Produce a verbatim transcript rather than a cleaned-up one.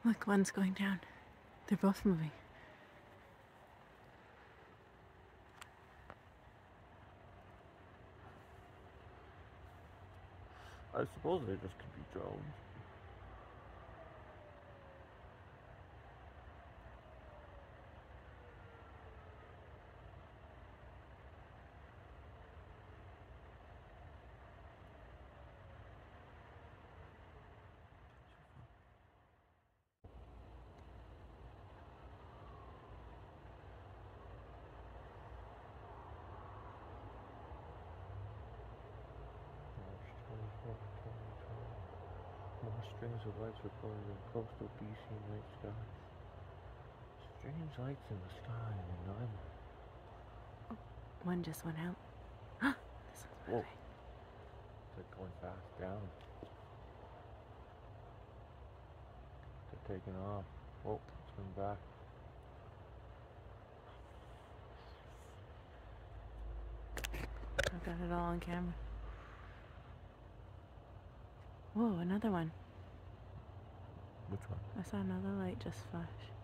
Look, one's going down. They're both moving. I suppose they just could be drones. More strings of lights reported in coastal B C night skies. Strange lights in the sky in Nanaimo. Oh, one just went out. This one's Whoa. moving. It's like going fast down. They're taking off. Whoa, it's coming back. I've got it all on camera. Whoa, another one. Which one? I saw another light just flash.